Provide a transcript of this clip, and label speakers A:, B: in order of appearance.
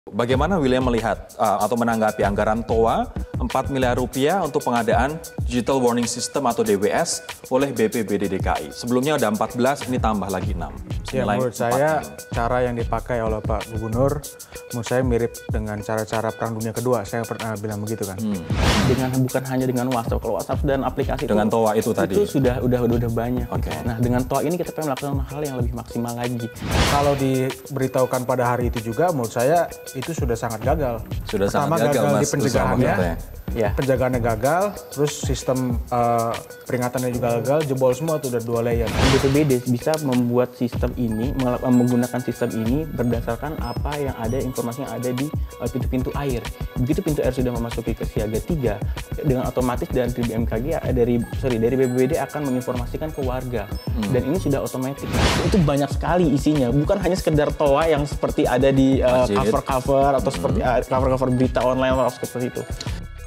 A: Bagaimana William melihat atau menanggapi anggaran TOA 4 miliar rupiah untuk pengadaan Digital Warning System atau DWS oleh BPBD DKI? Sebelumnya ada 14, ini tambah lagi 6.
B: Ya, menurut saya cara yang dipakai oleh Pak Gubernur menurut saya mirip dengan cara-cara Perang Dunia Kedua. Saya pernah bilang begitu kan.
C: Bukan hanya dengan WhatsApp. Kalau WhatsApp dan aplikasi
A: dengan TOA itu tadi.
C: Itu sudah banyak.
A: Okay.
C: Nah, dengan TOA ini kita pengen melakukan hal yang lebih maksimal lagi.
B: Kalau diberitahukan pada hari itu juga menurut saya itu sudah sangat gagal.
A: Sudah
B: Pertama,
A: sangat gagal,
B: di pencegahannya.
C: Ya.
B: Penjagaannya gagal, terus sistem peringatannya juga gagal, jebol semua tuh udah 2 layer.
C: BPBD bisa membuat sistem ini, menggunakan sistem ini berdasarkan apa yang ada, informasi yang ada di pintu-pintu air. Begitu pintu air sudah memasuki ke siaga 3, dengan otomatis dari BMKG, dari BPBD akan menginformasikan ke warga. Dan ini sudah otomatis. Itu banyak sekali isinya, bukan hanya sekedar TOA yang seperti ada di cover-cover atau seperti cover-cover berita online atau seperti itu.